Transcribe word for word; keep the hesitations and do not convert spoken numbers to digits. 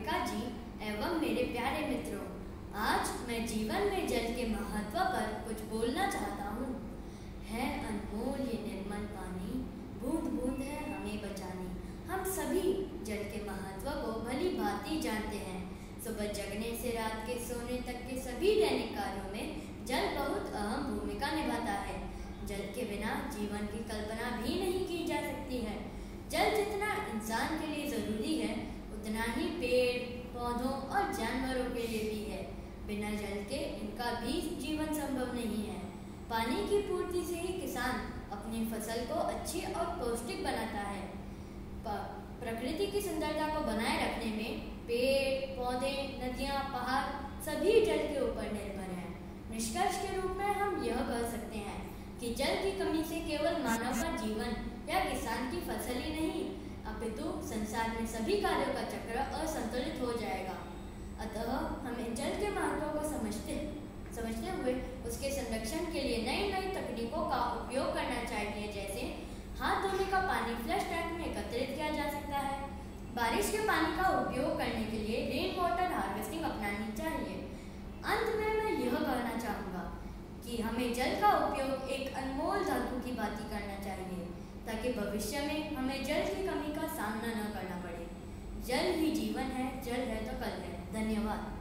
रेखा जी एवं मेरे प्यारे मित्रों, आज मैं जीवन में जल के महत्व पर कुछ बोलना चाहता हूँ। है अनमोल ये निर्मल पानी, बूंद बूंद है हमें बचानी। हम सभी जल के महत्व को भली भांति जानते हैं। सुबह जगने से रात के सोने तक के सभी दैनिक कार्यों में जल बहुत अहम भूमिका निभाता है। जल के बिना जीवन की कल्पना भी नहीं की जा सकती है। जल जितना इंसान के लिए जरूरी है, उतना ही पेड़, पौधों और जानवरों के लिए भी है। बिना जल के इनका भी जीवन संभव नहीं है। पानी की पूर्ति से ही किसान अपनी फसल को अच्छी और पौष्टिक बनाता है। प्रकृति की सुंदरता को बनाए रखने में पेड़, पौधे, नदियाँ, पहाड़ सभी जल के ऊपर निर्भर हैं। निष्कर्ष के रूप में हम यह कह सकते हैं कि जल की कमी से केवल मानव का जीवन या किसान की फसल ही नहीं, अपितु संसार में सभी कार्यों का चक्र असंतुलित हो जाएगा। अतः हमें जल के महत्व को समझते समझते हुए उसके संरक्षण के लिए नई नई तकनीकों का उपयोग करना चाहिए। जैसे हाथ धोने का पानी फ्लश टैंक में एकत्रित किया जा सकता है। बारिश के पानी का उपयोग करने के लिए रेन वाटर हार्वेस्टिंग अपनानी चाहिए। अंत में मैं यह कहना चाहूँगा कि हमें जल का उपयोग एक अनमोल धातु की भांति करना चाहिए, ताकि भविष्य में हमें जल की कमी का सामना न करना पड़े। जल ही जीवन है, जल है तो कल है। धन्यवाद।